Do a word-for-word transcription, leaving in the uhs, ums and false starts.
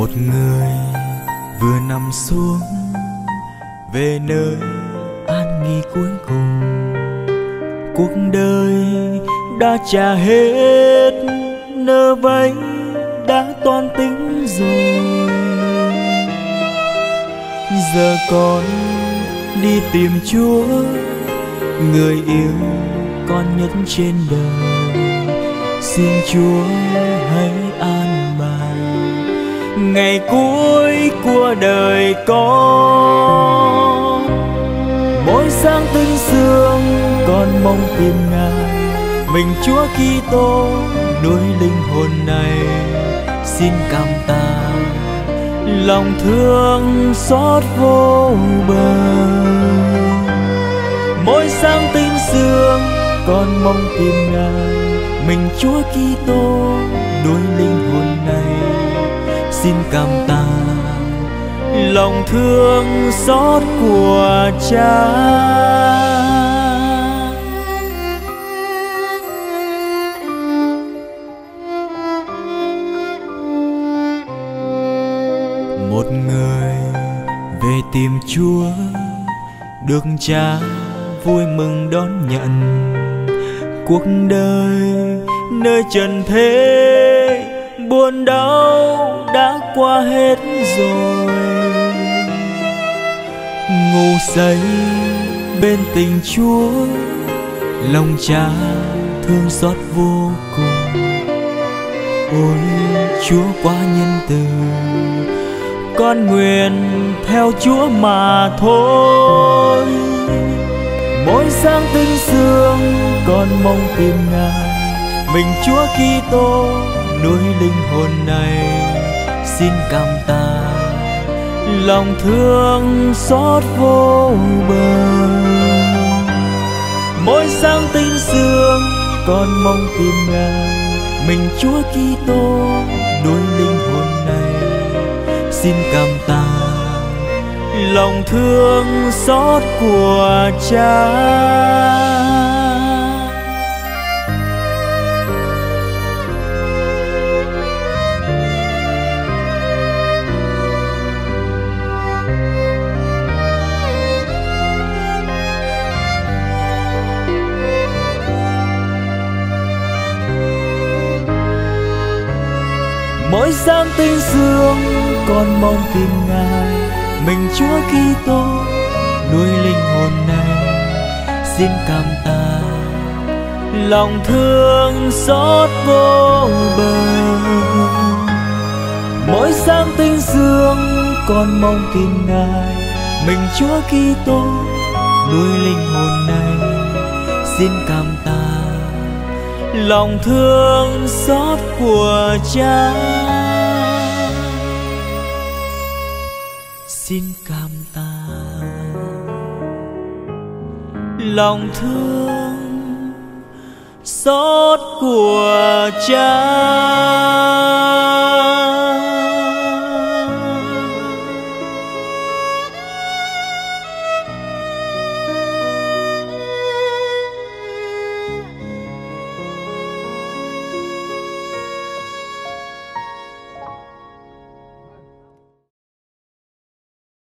Một người vừa nằm xuống về nơi an nghỉ cuối cùng. Cuộc đời đã trả hết, nợ vay đã toan tính rồi. Giờ con đi tìm Chúa, người yêu con nhất trên đời. Xin Chúa hãy an bài ngày cuối của đời con. Mỗi sáng tinh sương con mong tìm Ngài, mình Chúa Kitô nuôi linh hồn này. Xin cảm tạ lòng thương xót vô bờ. Mỗi sáng tinh sương con mong tìm Ngài, mình Chúa Kitô nuôi linh hồn này. Xin cảm tạ lòng thương xót của Cha. Một người về tìm Chúa, được Cha vui mừng đón nhận. Cuộc đời nơi trần thế buồn đau đã qua hết rồi. Ngủ say bên tình Chúa, lòng Cha thương xót vô cùng. Ôi Chúa quá nhân từ, con nguyện theo Chúa mà thôi. Mỗi sáng tinh sương con mong tìm Ngài, mình Chúa Kitô nuôi linh hồn này. Xin cảm tạ lòng thương xót vô bờ. Mỗi sáng tinh sương con mong tìm Ngài, mình Chúa Kitô nuôi linh hồn này. Xin cảm tạ lòng thương xót của Cha. Mỗi sáng tinh sương con mong tìm Ngài, mình Chúa Kitô nuôi linh hồn này. Xin cảm tạ lòng thương xót vô bờ. Mỗi sáng tinh sương con mong tìm Ngài, mình Chúa Kitô nuôi linh hồn này. Xin cảm tạ lòng thương xót của Cha. Xin cảm tạ lòng thương xót của Cha.